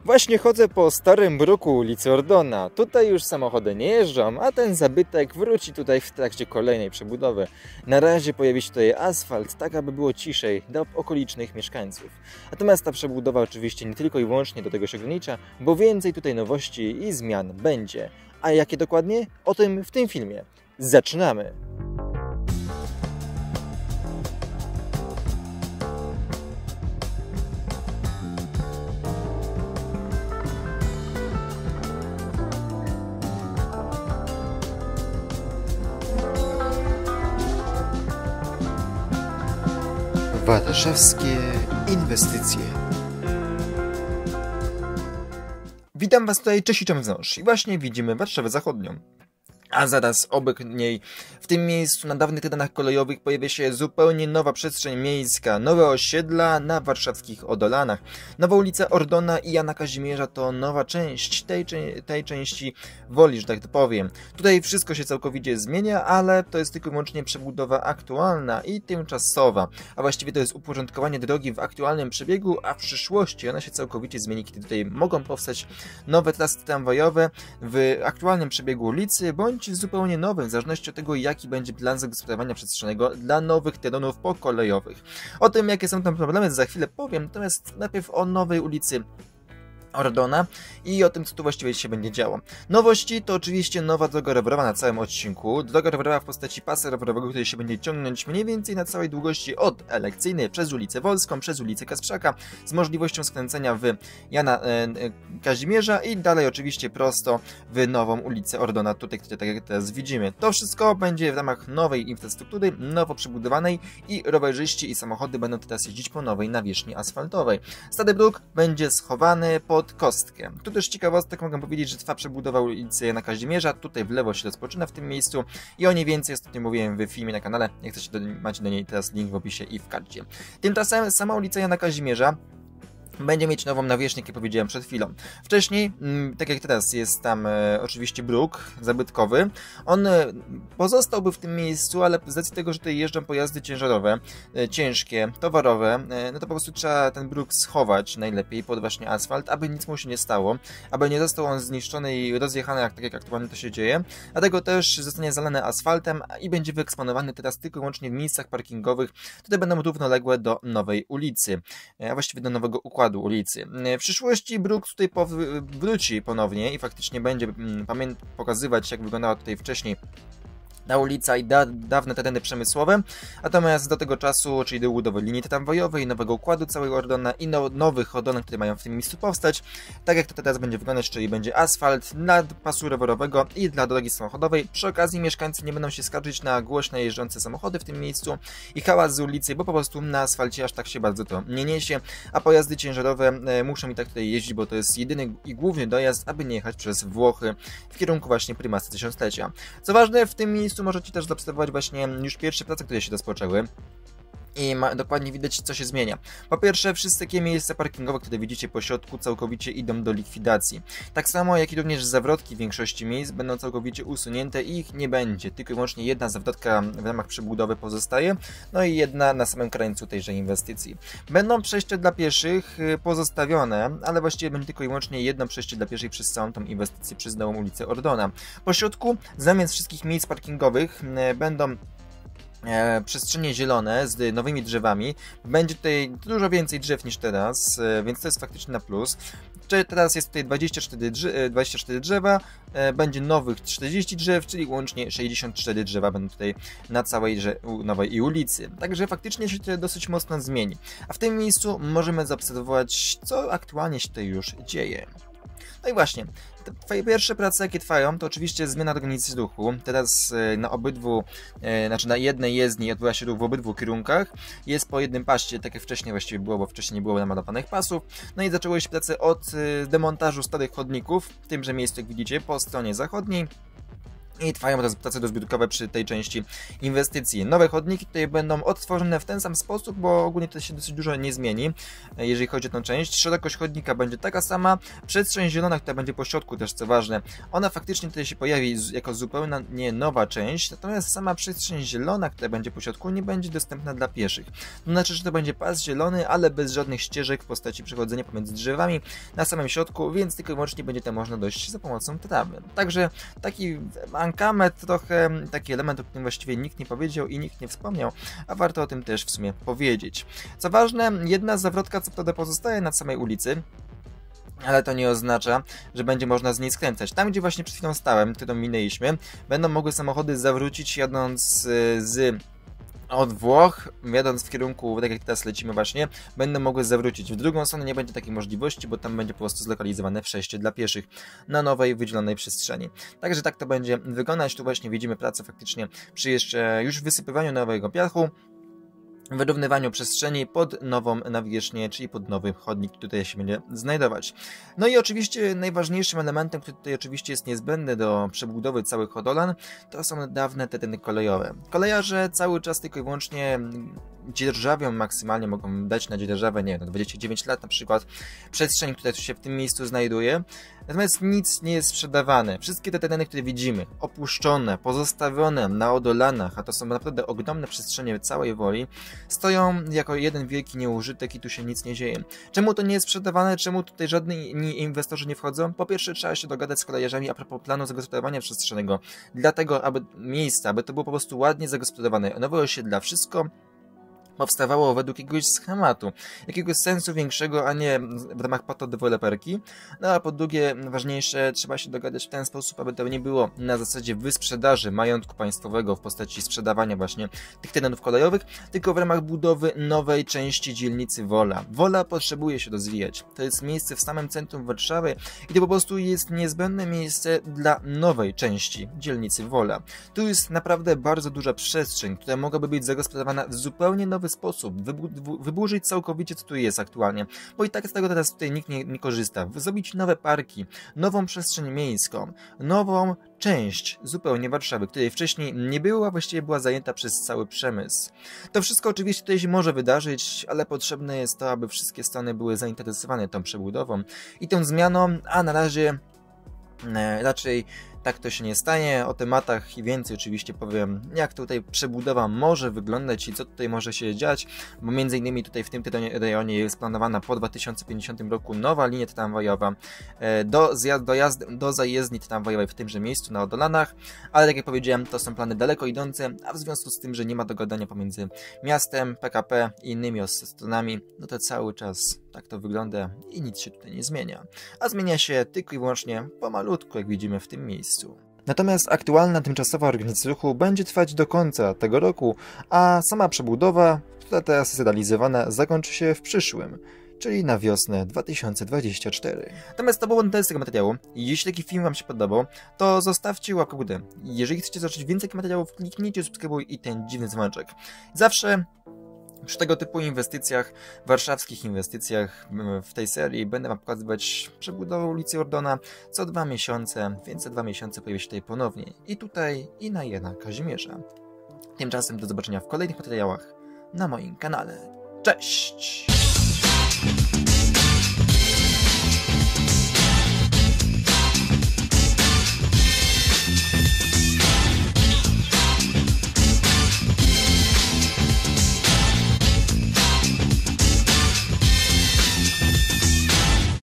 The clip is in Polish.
Właśnie chodzę po starym bruku ulicy Ordona. Tutaj już samochody nie jeżdżą, a ten zabytek wróci tutaj w trakcie kolejnej przebudowy. Na razie pojawi się tutaj asfalt, tak aby było ciszej dla okolicznych mieszkańców. Natomiast ta przebudowa oczywiście nie tylko i wyłącznie do tego się ogranicza, bo więcej tutaj nowości i zmian będzie. A jakie dokładnie? O tym w tym filmie. Zaczynamy! Warszawskie inwestycje. Witam Was tutaj, cześć i czołem wzdłuż. I właśnie widzimy Warszawę Zachodnią. A zaraz obok niej, w tym miejscu na dawnych terenach kolejowych pojawia się zupełnie nowa przestrzeń miejska, nowe osiedla na warszawskich Odolanach. Nowa ulica Ordona i Jana Kazimierza to nowa część tej części Woli, że tak to powiem. Tutaj wszystko się całkowicie zmienia, ale to jest tylko i wyłącznie przebudowa aktualna i tymczasowa. A właściwie to jest uporządkowanie drogi w aktualnym przebiegu, a w przyszłości ona się całkowicie zmieni, kiedy tutaj mogą powstać nowe trasy tramwajowe w aktualnym przebiegu ulicy, bądź w zupełnie nowym, w zależności od tego, jaki będzie plan zagospodarowania przestrzennego dla nowych terenów pokolejowych. O tym, jakie są tam problemy, za chwilę powiem, natomiast najpierw o nowej ulicy Ordona i o tym, co tu właściwie się będzie działo. Nowości to oczywiście nowa droga rowerowa na całym odcinku. Droga rowerowa w postaci pasa rowerowego, który się będzie ciągnąć mniej więcej na całej długości od Elekcyjnej przez ulicę Wolską, przez ulicę Kasprzaka, z możliwością skręcenia w Jana Kazimierza i dalej oczywiście prosto w nową ulicę Ordona, tutaj, tak jak teraz widzimy. To wszystko będzie w ramach nowej infrastruktury, nowo przebudowanej i rowerzyści i samochody będą teraz jeździć po nowej nawierzchni asfaltowej. Stary Bruk będzie schowany pod kostkę. Tu też ciekawostek mogę powiedzieć, że trwa przebudowa ulicy Jana Kazimierza, tutaj w lewo się rozpoczyna w tym miejscu i o niej więcej ostatnio mówiłem w filmie na kanale, jak chcecie macie do niej teraz link w opisie i w karcie. Tymczasem sama ulica Jana Kazimierza będzie mieć nową nawierzchnię, jak powiedziałem przed chwilą. Wcześniej, tak jak teraz, jest tam oczywiście bruk zabytkowy. On pozostałby w tym miejscu, ale z racji tego, że tutaj jeżdżą pojazdy ciężarowe, ciężkie, towarowe, no to po prostu trzeba ten bruk schować najlepiej pod właśnie asfalt, aby nic mu się nie stało, aby nie został on zniszczony i rozjechany, tak jak aktualnie to się dzieje. Dlatego też zostanie zalany asfaltem i będzie wyeksponowany teraz tylko i wyłącznie w miejscach parkingowych, które będą równoległe do nowej ulicy, a właściwie do nowego układu ulicy. W przyszłości bruk tutaj wróci ponownie i faktycznie będzie pokazywać, jak wyglądała tutaj wcześniej ta ulica i dawne tereny przemysłowe, natomiast do tego czasu, czyli do budowy linii tramwajowej, nowego układu całego Ordona i nowych Ordonów, które mają w tym miejscu powstać, tak jak to teraz będzie wyglądać, czyli będzie asfalt dla pasu rowerowego i dla drogi samochodowej. Przy okazji mieszkańcy nie będą się skarżyć na głośno jeżdżące samochody w tym miejscu i hałas z ulicy, bo po prostu na asfalcie aż tak się bardzo to nie niesie, a pojazdy ciężarowe muszą i tak tutaj jeździć, bo to jest jedyny i główny dojazd, aby nie jechać przez Włochy w kierunku właśnie prymasy tysiąclecia. Co ważne, w tym miejscu możecie też zaobserwować właśnie już pierwsze prace, które się rozpoczęły. I dokładnie widać, co się zmienia. Po pierwsze, wszystkie miejsca parkingowe, które widzicie po środku, całkowicie idą do likwidacji. Tak samo, jak i również zawrotki w większości miejsc będą całkowicie usunięte i ich nie będzie. Tylko i wyłącznie jedna zawrotka w ramach przebudowy pozostaje, no i jedna na samym krańcu tejże inwestycji. Będą przejścia dla pieszych pozostawione, ale właściwie będzie tylko i wyłącznie jedno przejście dla pieszych przez całą tą inwestycję przez nową ulicę Ordona. Po środku, zamiast wszystkich miejsc parkingowych, będą przestrzenie zielone z nowymi drzewami. Będzie tutaj dużo więcej drzew niż teraz, więc to jest faktycznie na plus. Teraz jest tutaj 24 drzewa, będzie nowych 40 drzew, czyli łącznie 64 drzewa będą tutaj na całej nowej ulicy. Także faktycznie się to dosyć mocno zmieni. A w tym miejscu możemy zaobserwować, co aktualnie się tutaj już dzieje. No i właśnie, te pierwsze prace, jakie trwają, to oczywiście zmiana organizacji ruchu. Teraz na obydwu, znaczy na jednej jezdni odbywa się ruch w obydwu kierunkach. Jest po jednym paście, tak jak wcześniej właściwie było, bo wcześniej nie było namalowanych pasów. No i zaczęły się prace od demontażu starych chodników, w tymże miejscu, jak widzicie, po stronie zachodniej. I trwają teraz prace rozbiórkowe przy tej części inwestycji. Nowe chodniki tutaj będą odtworzone w ten sam sposób, bo ogólnie to się dosyć dużo nie zmieni, jeżeli chodzi o tę część. Szerokość chodnika będzie taka sama, przestrzeń zielona, która będzie po środku też, co ważne, ona faktycznie tutaj się pojawi jako zupełnie nowa część, natomiast sama przestrzeń zielona, która będzie po środku, nie będzie dostępna dla pieszych. To znaczy, że to będzie pas zielony, ale bez żadnych ścieżek w postaci przechodzenia pomiędzy drzewami na samym środku, więc tylko i wyłącznie będzie tam można dojść za pomocą trawy. Także taki mankament trochę, taki element, o którym właściwie nikt nie powiedział i nikt nie wspomniał, a warto o tym też w sumie powiedzieć. Co ważne, jedna zawrotka co prawda pozostaje na samej ulicy, ale to nie oznacza, że będzie można z niej skręcać. Tam, gdzie właśnie przed chwilą stałem, którą minęliśmy, będą mogły samochody zawrócić jadąc od Włoch, jadąc w kierunku, tak jak teraz lecimy właśnie, będą mogły zawrócić. W drugą stronę nie będzie takiej możliwości, bo tam będzie po prostu zlokalizowane przejście dla pieszych na nowej, wydzielonej przestrzeni. Także tak to będzie wyglądać. Tu właśnie widzimy pracę faktycznie przy jeszcze już wysypywaniu nowego piachu, wyrównywaniu przestrzeni pod nową nawierzchnię, czyli pod nowy chodnik, który tutaj się będzie znajdować. No i oczywiście najważniejszym elementem, który tutaj oczywiście jest niezbędny do przebudowy całych hodolan, to są dawne tereny kolejowe. Kolejarze cały czas tylko i wyłącznie dzierżawią, maksymalnie mogą dać na dzierżawę, nie wiem, na 29 lat na przykład, przestrzeń, która się w tym miejscu znajduje. Natomiast nic nie jest sprzedawane. Wszystkie te tereny, które widzimy, opuszczone, pozostawione na odolanach, a to są naprawdę ogromne przestrzenie całej Woli, stoją jako jeden wielki nieużytek i tu się nic nie dzieje. Czemu to nie jest sprzedawane? Czemu tutaj żadni inwestorzy nie wchodzą? Po pierwsze, trzeba się dogadać z kolejarzami a propos planu zagospodarowania przestrzennego. Dlatego, aby miejsca, aby to było po prostu ładnie zagospodarowane, nowe osiedla, wszystko powstawało według jakiegoś schematu, jakiegoś sensu większego, a nie w ramach patodeweloperki. No a po drugie, ważniejsze, trzeba się dogadać w ten sposób, aby to nie było na zasadzie wysprzedaży majątku państwowego w postaci sprzedawania właśnie tych terenów kolejowych, tylko w ramach budowy nowej części dzielnicy Wola. Wola potrzebuje się rozwijać. To jest miejsce w samym centrum Warszawy i to po prostu jest niezbędne miejsce dla nowej części dzielnicy Wola. Tu jest naprawdę bardzo duża przestrzeń, która mogłaby być zagospodarowana w zupełnie nowy sposób, wyburzyć całkowicie, co tu jest aktualnie, bo i tak z tego teraz tutaj nikt nie korzysta. Zrobić nowe parki, nową przestrzeń miejską, nową część zupełnie Warszawy, której wcześniej nie było, a właściwie była zajęta przez cały przemysł. To wszystko oczywiście tutaj się może wydarzyć, ale potrzebne jest to, aby wszystkie strony były zainteresowane tą przebudową i tą zmianą, a na razie raczej tak to się nie stanie. O tematach i więcej oczywiście powiem, jak tutaj przebudowa może wyglądać i co tutaj może się dziać, bo między innymi tutaj w tym rejonie jest planowana po 2050 roku nowa linia tramwajowa do zajezdni tramwajowej w tymże miejscu na Odolanach, ale tak jak powiedziałem, to są plany daleko idące, a w związku z tym, że nie ma dogadania pomiędzy miastem, PKP i innymi stronami, no to cały czas tak to wygląda i nic się tutaj nie zmienia. A zmienia się tylko i wyłącznie pomalutku, jak widzimy w tym miejscu. Natomiast aktualna tymczasowa organizacja ruchu będzie trwać do końca tego roku, a sama przebudowa, która teraz jest realizowana, zakończy się w przyszłym, czyli na wiosnę 2024. Natomiast to było na tyle z tego materiału. Jeśli taki film Wam się podobał, to zostawcie łapkę w górę. Jeżeli chcecie zobaczyć więcej materiałów, kliknijcie subskrybuj i ten dziwny dzwoneczek. Zawsze przy tego typu inwestycjach, warszawskich inwestycjach w tej serii będę Wam pokazywać przebudowę ulicy Ordona co 2 miesiące, więc za 2 miesiące pojawi się tutaj ponownie. I tutaj, i na Jana Kazimierza. Tymczasem do zobaczenia w kolejnych materiałach na moim kanale. Cześć!